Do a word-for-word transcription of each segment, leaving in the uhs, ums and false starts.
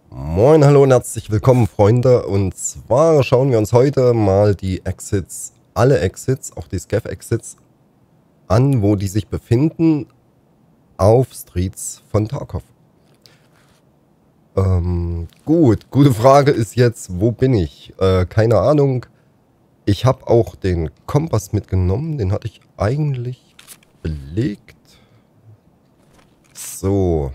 Moin, hallo und herzlich willkommen, Freunde. Und zwar schauen wir uns heute mal die Exits, alle Exits, auch die Scav-Exits an, wo die sich befinden auf Streets von Tarkov. Ähm, gut, gute Frage ist jetzt, wo bin ich? Äh, keine Ahnung. Ich habe auch den Kompass mitgenommen, den hatte ich eigentlich belegt. So.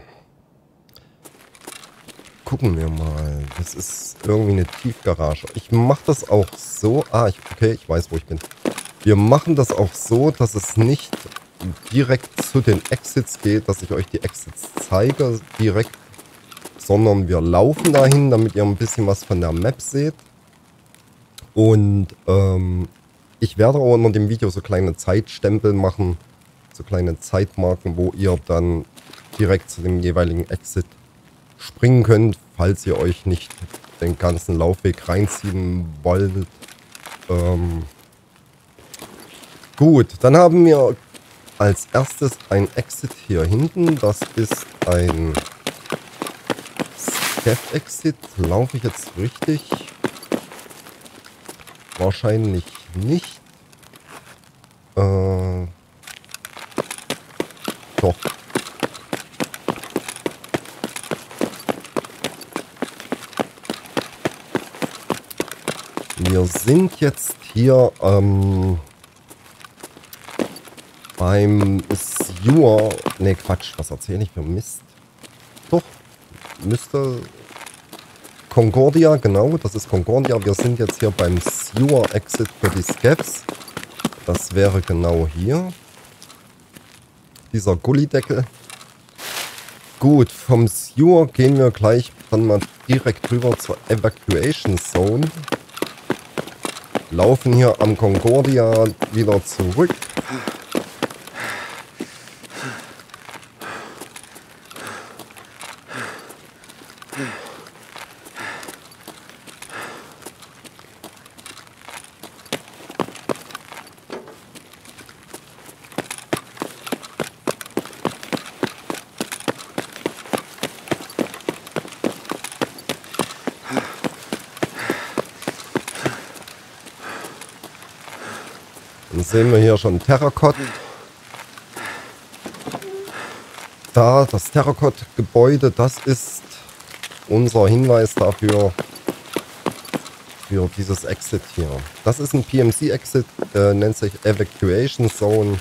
Gucken wir mal. Das ist irgendwie eine Tiefgarage. Ich mache das auch so. Ah, ich, okay, ich weiß, wo ich bin. Wir machen das auch so, dass es nicht direkt zu den Exits geht, dass ich euch die Exits zeige direkt, sondern wir laufen dahin, damit ihr ein bisschen was von der Map seht. Und ähm, ich werde auch unter dem Video so kleine Zeitstempel machen, so kleine Zeitmarken, wo ihr dann direkt zu dem jeweiligen Exit springen könnt, falls ihr euch nicht den ganzen Laufweg reinziehen wollt. Ähm, gut, dann haben wir als erstes ein Exit hier hinten. Das ist ein Scav-Exit. Laufe ich jetzt richtig? Wahrscheinlich nicht. Äh, doch. Wir sind jetzt hier ähm, beim Sewer. Ne, Quatsch, was erzähle ich für Mist? Doch, müsste Concordia, genau, das ist Concordia. Wir sind jetzt hier beim Sewer-Exit für die Scavs. Das wäre genau hier. Dieser Gullideckel. Gut, vom Sewer gehen wir gleich dann mal direkt rüber zur Evacuation Zone. Laufen hier am Concordia wieder zurück. Dann sehen wir hier schon Terrakott. Da, das Terrakott-Gebäude, das ist unser Hinweis dafür, für dieses Exit hier. Das ist ein P M C-Exit, äh, nennt sich Evacuation Zone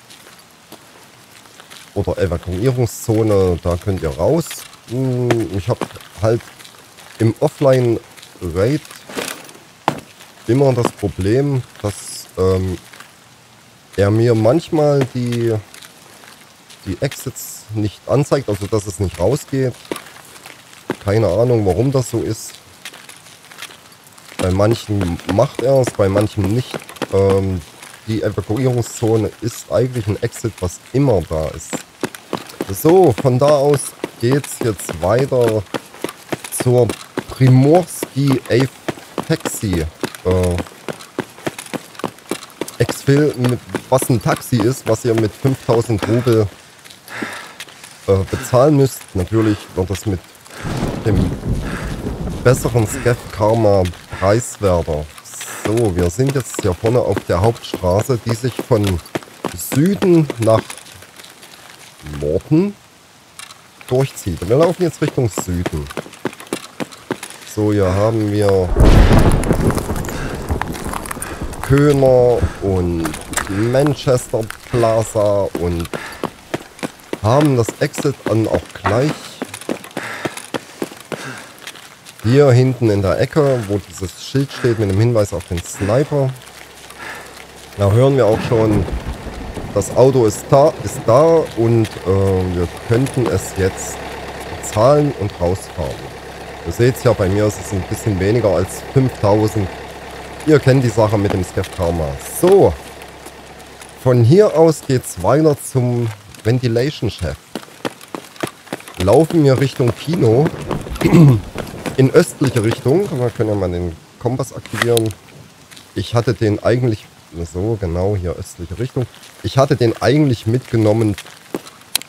oder Evakuierungszone. Da könnt ihr raus. Ich habe halt im Offline-Raid immer das Problem, dass ähm, er mir manchmal die, die Exits nicht anzeigt, also dass es nicht rausgeht. Keine Ahnung, warum das so ist. Bei manchen macht er es, bei manchen nicht. Ähm, die Evakuierungszone ist eigentlich ein Exit, was immer da ist. So, von da aus geht es jetzt weiter zur Primorski Taxi. Äh, Exfil, was ein Taxi ist, was ihr mit fünftausend Rubel äh, bezahlen müsst. Natürlich wird das mit dem besseren Scav Karma preiswerter. So, wir sind jetzt hier vorne auf der Hauptstraße, die sich von Süden nach Norden durchzieht. Wir laufen jetzt Richtung Süden. So, hier haben wir Köhner und Manchester Plaza und haben das Exit dann auch gleich hier hinten in der Ecke, wo dieses Schild steht mit dem Hinweis auf den Sniper. Da hören wir auch schon, das Auto ist da, ist da und äh, wir könnten es jetzt bezahlen und rausfahren. Ihr seht es ja, bei mir ist es ein bisschen weniger als fünftausend. Ihr kennt die Sache mit dem Scav Karma. So, von hier aus geht es weiter zum Ventilation Chef. Laufen wir Richtung Kino. In östliche Richtung. Wir können ja mal den Kompass aktivieren. Ich hatte den eigentlich... So, genau, hier östliche Richtung. Ich hatte den eigentlich mitgenommen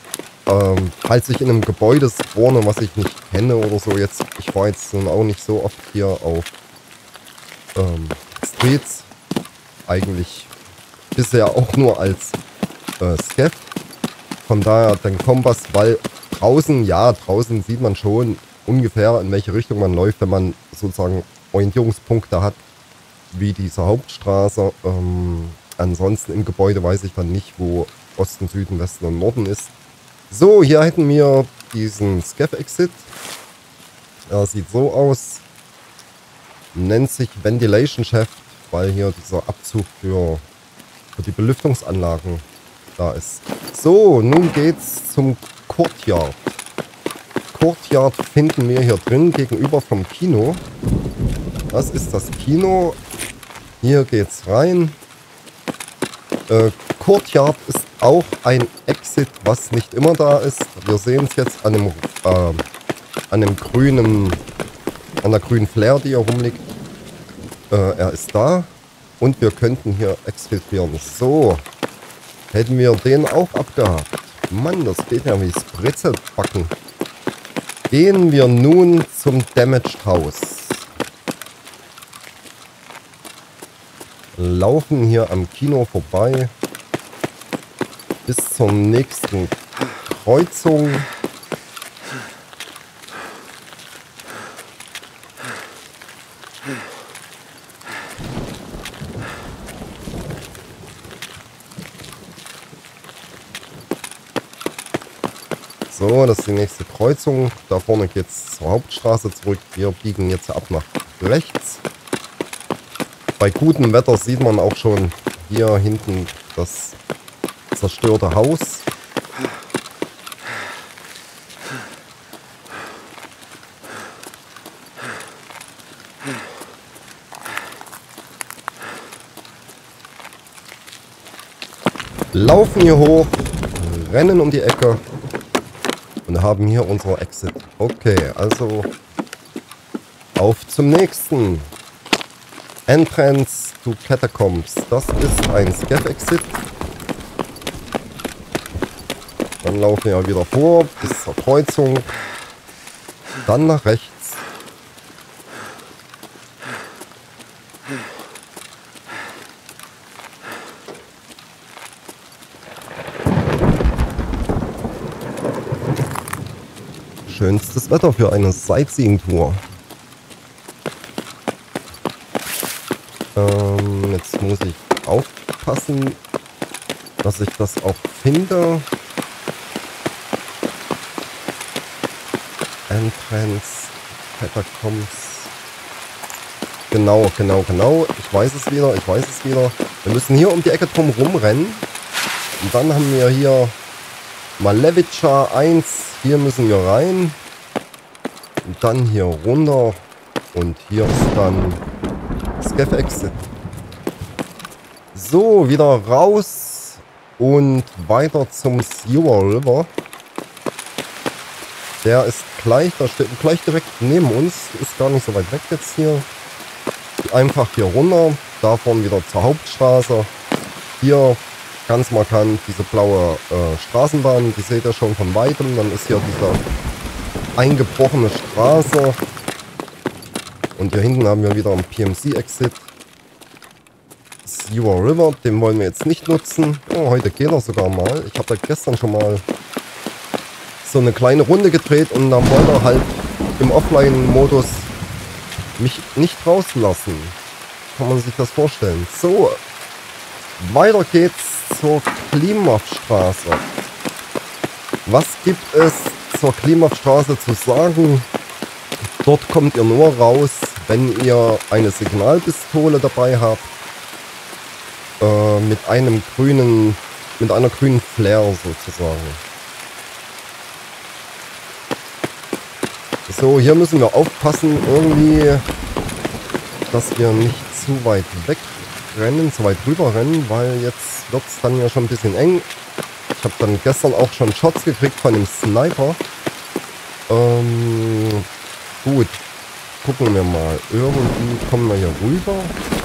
ähm, falls ich in einem Gebäude spawne, was ich nicht kenne oder so. Jetzt, ich war jetzt nun auch nicht so oft hier auf ähm, Streets. Eigentlich bisher auch nur als äh, Scav. Von daher den Kompass, weil draußen, ja, draußen sieht man schon ungefähr, in welche Richtung man läuft, wenn man sozusagen Orientierungspunkte hat, wie diese Hauptstraße. Ähm, ansonsten im Gebäude weiß ich dann nicht, wo Osten, Süden, Westen und Norden ist. So, hier hätten wir diesen Scav-Exit. Er sieht so aus. Nennt sich Ventilation Shaft, weil hier dieser Abzug für, für die Belüftungsanlagen da ist. So, nun geht's zum Courtyard. Courtyard finden wir hier drin gegenüber vom Kino. Das ist das Kino. Hier geht's rein. Äh, Courtyard ist auch ein Exit, was nicht immer da ist. Wir sehen es jetzt an dem, äh, an dem grünen, an der grünen Flare, die hier rumliegt. Äh, er ist da. Und wir könnten hier exfiltrieren. So. Hätten wir den auch abgehakt. Mann, das geht ja wie Spritze backen. Gehen wir nun zum Damaged House. Laufen hier am Kino vorbei. Bis zur nächsten Kreuzung. So, das ist die nächste Kreuzung. Da vorne geht es zur Hauptstraße zurück. Wir biegen jetzt ab nach rechts. Bei gutem Wetter sieht man auch schon hier hinten das zerstörte Haus. Laufen hier hoch, rennen um die Ecke. Und haben hier unsere Exit. Okay, also auf zum nächsten. Entrance to Catacombs. Das ist ein Scav-Exit. Dann laufen wir wieder vor bis zur Kreuzung. Dann nach rechts. Schönstes Wetter für eine Sightseeing-Tour. Ähm, jetzt muss ich aufpassen, dass ich das auch finde. Entrance, Catacombs. Genau, genau, genau. Ich weiß es wieder, ich weiß es wieder. Wir müssen hier um die Ecke drum rumrennen. Und dann haben wir hier Malevica eins. Hier müssen wir rein. Und dann hier runter. Und hier ist dann Scav Exit. So, wieder raus. Und weiter zum Sewer River. Der ist gleich, da steht gleich direkt neben uns. Ist gar nicht so weit weg jetzt hier. Einfach hier runter. Davon wieder zur Hauptstraße. Hier ganz markant diese blaue äh, Straßenbahn. Die seht ihr schon von weitem. Dann ist hier diese eingebrochene Straße. Und hier hinten haben wir wieder einen P M C-Exit. Sewer River, den wollen wir jetzt nicht nutzen. Oh, heute geht er sogar mal. Ich habe da gestern schon mal so eine kleine Runde gedreht und dann wollte er halt im Offline-Modus mich nicht rauslassen. Kann man sich das vorstellen. So, weiter geht's zur Klimawstraße. Was gibt es zur Klimawstraße zu sagen? Dort kommt ihr nur raus, wenn ihr eine Signalpistole dabei habt. Äh, mit einem grünen, mit einer grünen Flare sozusagen. So, hier müssen wir aufpassen irgendwie, dass wir nicht zu weit wegrennen, zu weit rüber rennen, weil jetzt wird es dann ja schon ein bisschen eng. Ich habe dann gestern auch schon Shots gekriegt von dem Sniper. Ähm, gut, gucken wir mal. Irgendwie kommen wir hier rüber.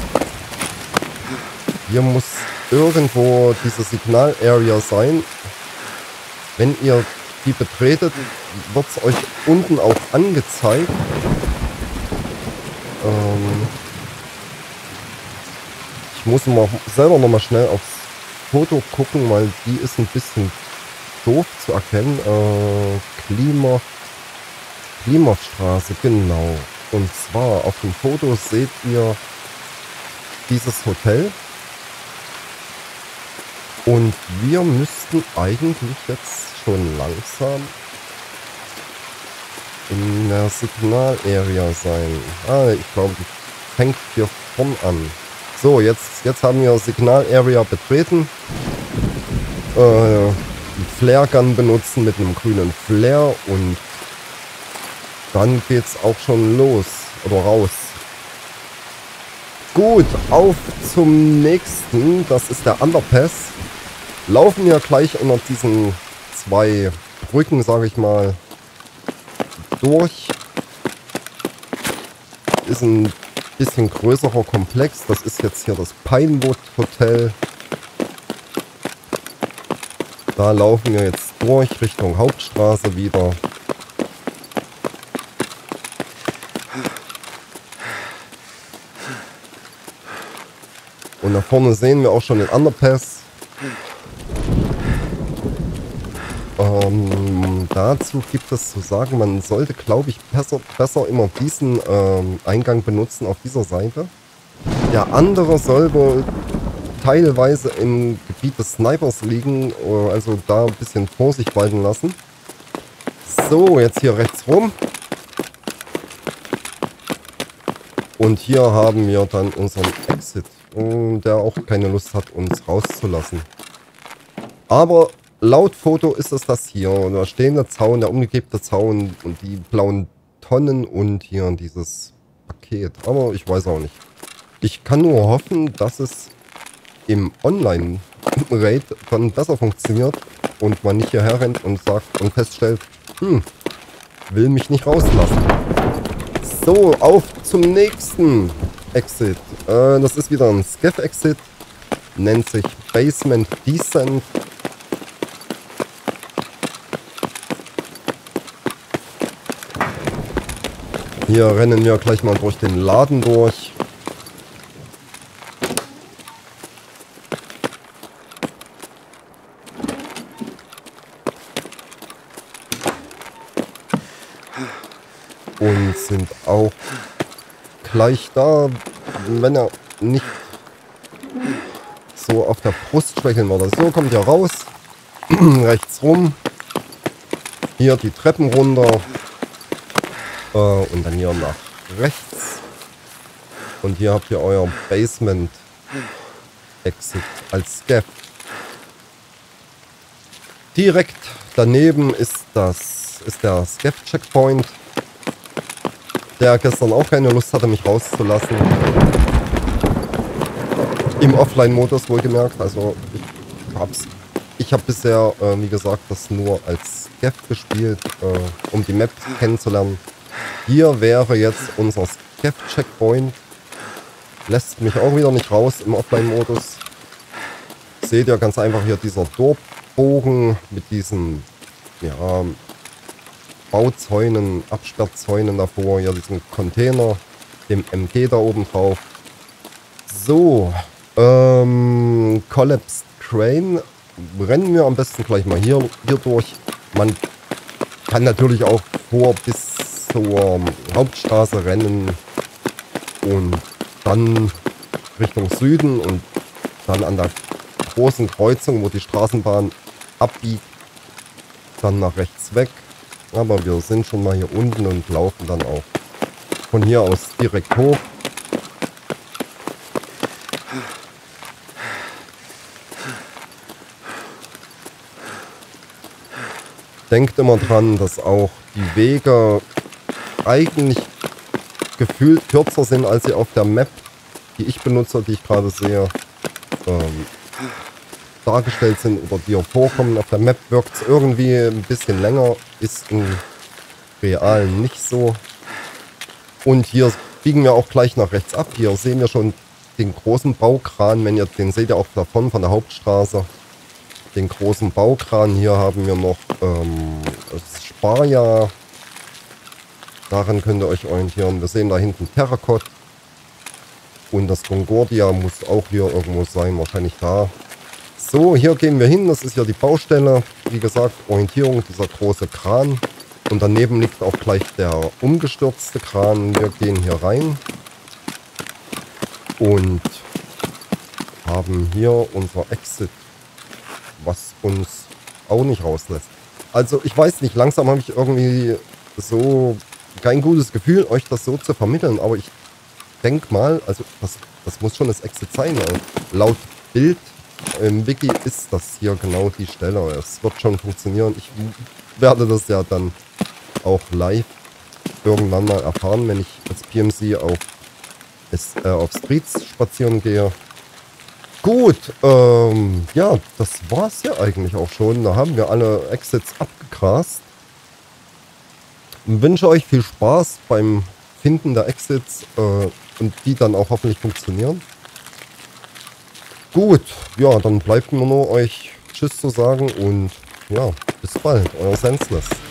Hier muss irgendwo diese Signal-Area sein. Wenn ihr die betretet, wird es euch unten auch angezeigt. Ähm ich muss mal selber noch mal schnell aufs Foto gucken, weil die ist ein bisschen doof zu erkennen. Äh, Klima, Klimastraße, genau. Und zwar auf dem Foto seht ihr dieses Hotel. Und wir müssten eigentlich jetzt schon langsam in der Signal-Area sein. Ah, ich glaube, die fängt hier vorn an. So, jetzt, jetzt haben wir Signal-Area betreten. Äh, die Flare-Gun benutzen mit einem grünen Flare und dann geht's auch schon los oder raus. Gut, auf zum nächsten. Das ist der Underpass. Laufen wir gleich unter diesen zwei Brücken, sage ich mal, durch. Ist ein bisschen größerer Komplex. Das ist jetzt hier das Pinewood Hotel. Da laufen wir jetzt durch Richtung Hauptstraße wieder. Und da vorne sehen wir auch schon den Underpass. Ähm, dazu gibt es zu sagen, man sollte, glaube ich, besser, besser immer diesen ähm, Eingang benutzen auf dieser Seite. Der andere soll wohl teilweise im Gebiet des Snipers liegen, also da ein bisschen Vorsicht walten lassen. So, jetzt hier rechts rum. Und hier haben wir dann unseren Exit, der auch keine Lust hat, uns rauszulassen. Aber laut Foto ist es das hier. Da stehen der Zaun, der umgekippte Zaun und die blauen Tonnen und hier dieses Paket. Aber ich weiß auch nicht. Ich kann nur hoffen, dass es im Online-Raid dann besser funktioniert und man nicht hierher rennt und sagt und feststellt, hm, will mich nicht rauslassen. So, auf zum nächsten Exit. Äh, das ist wieder ein Scav-Exit. Nennt sich Basement Descent. Hier rennen wir gleich mal durch den Laden durch. Und sind auch gleich da, wenn er nicht so auf der Brust schwächeln würde. So, kommt ihr raus, rechts rum, hier die Treppen runter äh, und dann hier nach rechts. Und hier habt ihr euer Basement Exit als Scav. Direkt daneben ist das ist der Scav Checkpoint, der gestern auch keine Lust hatte, mich rauszulassen. Im Offline-Modus wohlgemerkt. Also ich hab's. Ich habe bisher, äh, wie gesagt, das nur als Scav gespielt, äh, um die Map kennenzulernen. Hier wäre jetzt unser Scav-Checkpoint. Lässt mich auch wieder nicht raus im Offline-Modus. Seht ihr ganz einfach hier dieser Dorfbogen mit diesen, ja, Bauzäunen, Absperrzäunen davor, hier diesen Container, dem M G da oben drauf. So, ähm, Collapsed Crane, rennen wir am besten gleich mal hier, hier durch. Man kann natürlich auch vor bis zur Hauptstraße rennen und dann Richtung Süden und dann an der großen Kreuzung, wo die Straßenbahn abbiegt, dann nach rechts weg. Aber wir sind schon mal hier unten und laufen dann auch von hier aus direkt hoch. Denkt immer dran, dass auch die Wege eigentlich gefühlt kürzer sind, als sie auf der Map, die ich benutze, die ich gerade sehe, ähm, dargestellt sind oder die auch vorkommen. Auf der Map wirkt es irgendwie ein bisschen länger, ist im Realen nicht so. Und hier biegen wir auch gleich nach rechts ab. Hier sehen wir schon den großen Baukran, wenn ihr den seht ihr auch davon von der Hauptstraße. Den großen Baukran. Hier haben wir noch ähm, das Sparja. Daran könnt ihr euch orientieren. Wir sehen da hinten Terrakot. Und das Concordia muss auch hier irgendwo sein, wahrscheinlich da. So, hier gehen wir hin. Das ist ja die Baustelle. Wie gesagt, Orientierung, dieser große Kran. Und daneben liegt auch gleich der umgestürzte Kran. Wir gehen hier rein. Und haben hier unser Exit, was uns auch nicht rauslässt. Also ich weiß nicht, langsam habe ich irgendwie so kein gutes Gefühl, euch das so zu vermitteln. Aber ich denke mal, also das, das muss schon das Exit sein. Also laut Bild im Wiki ist das hier genau die Stelle. Es wird schon funktionieren. Ich werde das ja dann auch live irgendwann mal erfahren, wenn ich als P M C auf, es, äh, auf Streets spazieren gehe. Gut, ähm, ja, das war's ja eigentlich auch schon. Da haben wir alle Exits abgegrast. Ich wünsche euch viel Spaß beim Finden der Exits äh, und die dann auch hoffentlich funktionieren. Gut, ja, dann bleibt mir nur euch Tschüss zu sagen und ja, bis bald, euer Senseless.